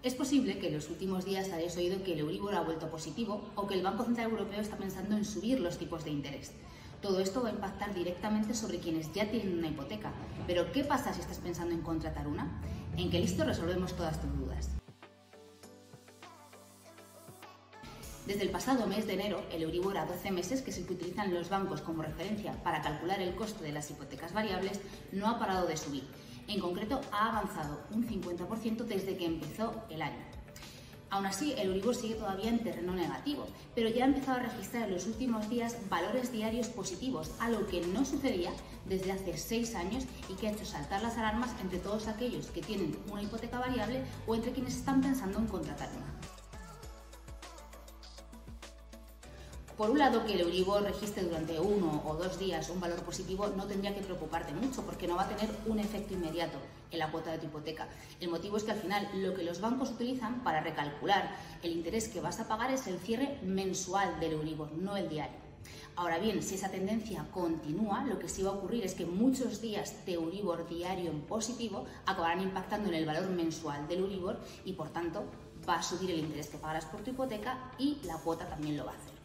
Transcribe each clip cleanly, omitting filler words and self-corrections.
Es posible que en los últimos días hayáis oído que el Euribor ha vuelto positivo o que el Banco Central Europeo está pensando en subir los tipos de interés. Todo esto va a impactar directamente sobre quienes ya tienen una hipoteca. Pero ¿qué pasa si estás pensando en contratar una? En Que Listo resolvemos todas tus dudas. Desde el pasado mes de enero, el Euribor a 12 meses, que es el que utilizan los bancos como referencia para calcular el coste de las hipotecas variables, no ha parado de subir. En concreto, ha avanzado un 50% desde que empezó el año. Aún así, el Euribor sigue todavía en terreno negativo, pero ya ha empezado a registrar en los últimos días valores diarios positivos, algo que no sucedía desde hace 6 años y que ha hecho saltar las alarmas entre todos aquellos que tienen una hipoteca variable o entre quienes están pensando en contratar una. Por un lado, que el Euribor registre durante 1 o 2 días un valor positivo no tendría que preocuparte mucho porque no va a tener un efecto inmediato en la cuota de tu hipoteca. El motivo es que al final lo que los bancos utilizan para recalcular el interés que vas a pagar es el cierre mensual del Euribor, no el diario. Ahora bien, si esa tendencia continúa, lo que sí va a ocurrir es que muchos días de Euribor diario en positivo acabarán impactando en el valor mensual del Euribor y por tanto va a subir el interés que pagarás por tu hipoteca y la cuota también lo va a hacer.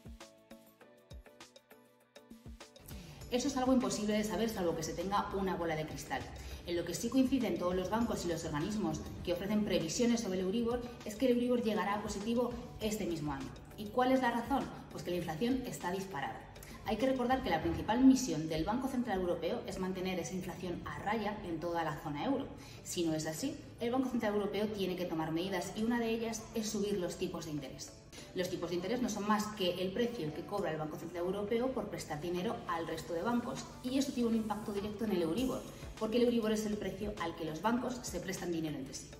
Eso es algo imposible de saber salvo que se tenga una bola de cristal. En lo que sí coinciden todos los bancos y los organismos que ofrecen previsiones sobre el Euribor es que el Euribor llegará a positivo este mismo año. ¿Y cuál es la razón? Pues que la inflación está disparada. Hay que recordar que la principal misión del Banco Central Europeo es mantener esa inflación a raya en toda la zona euro. Si no es así, el Banco Central Europeo tiene que tomar medidas y una de ellas es subir los tipos de interés. Los tipos de interés no son más que el precio que cobra el Banco Central Europeo por prestar dinero al resto de bancos y eso tiene un impacto directo en el Euribor, porque el Euribor es el precio al que los bancos se prestan dinero entre sí.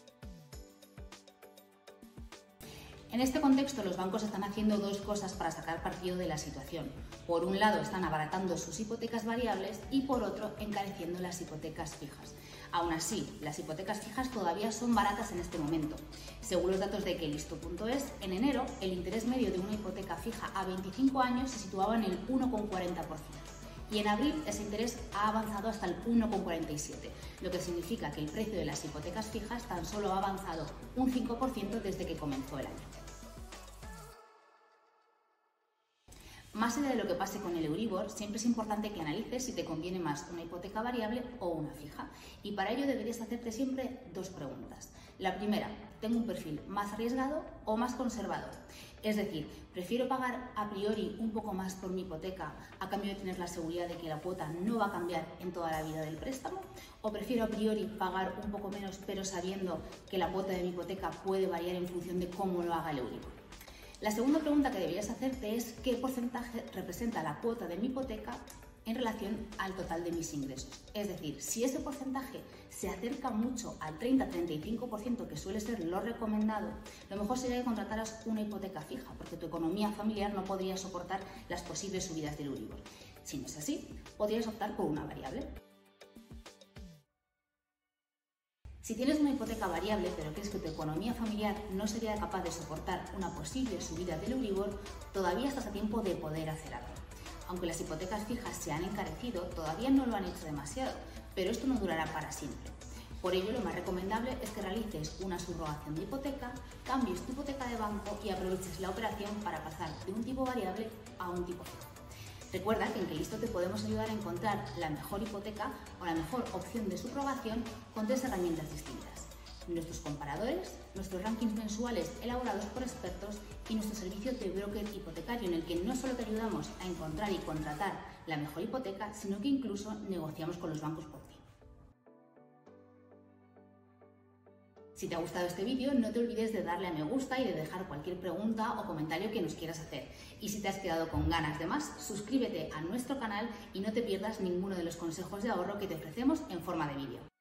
En este contexto, los bancos están haciendo dos cosas para sacar partido de la situación. Por un lado, están abaratando sus hipotecas variables y por otro, encareciendo las hipotecas fijas. Aún así, las hipotecas fijas todavía son baratas en este momento. Según los datos de quelisto.es, en enero el interés medio de una hipoteca fija a 25 años se situaba en el 1,40%. Y en abril ese interés ha avanzado hasta el 1,47%, lo que significa que el precio de las hipotecas fijas tan solo ha avanzado un 5% desde que comenzó el año. Más allá de lo que pase con el Euribor, siempre es importante que analices si te conviene más una hipoteca variable o una fija. Y para ello deberías hacerte siempre dos preguntas. La primera, ¿tengo un perfil más arriesgado o más conservador? Es decir, ¿prefiero pagar a priori un poco más por mi hipoteca a cambio de tener la seguridad de que la cuota no va a cambiar en toda la vida del préstamo? ¿O prefiero a priori pagar un poco menos pero sabiendo que la cuota de mi hipoteca puede variar en función de cómo lo haga el Euribor? La segunda pregunta que deberías hacerte es ¿qué porcentaje representa la cuota de mi hipoteca en relación al total de mis ingresos? Es decir, si ese porcentaje se acerca mucho al 30-35% que suele ser lo recomendado, lo mejor sería que contrataras una hipoteca fija porque tu economía familiar no podría soportar las posibles subidas del Euribor. Si no es así, podrías optar por una variable. Si tienes una hipoteca variable pero crees que tu economía familiar no sería capaz de soportar una posible subida del Euribor, todavía estás a tiempo de poder hacer algo. Aunque las hipotecas fijas se han encarecido, todavía no lo han hecho demasiado, pero esto no durará para siempre. Por ello, lo más recomendable es que realices una subrogación de hipoteca, cambies tu hipoteca de banco y aproveches la operación para pasar de un tipo variable a un tipo fijo. Recuerda que en Que Listo te podemos ayudar a encontrar la mejor hipoteca o la mejor opción de subrogación con 3 herramientas distintas. Nuestros comparadores, nuestros rankings mensuales elaborados por expertos y nuestro servicio de broker hipotecario en el que no solo te ayudamos a encontrar y contratar la mejor hipoteca, sino que incluso negociamos con los bancos por ti. Si te ha gustado este vídeo, no te olvides de darle a me gusta y de dejar cualquier pregunta o comentario que nos quieras hacer. Y si te has quedado con ganas de más, suscríbete a nuestro canal y no te pierdas ninguno de los consejos de ahorro que te ofrecemos en forma de vídeo.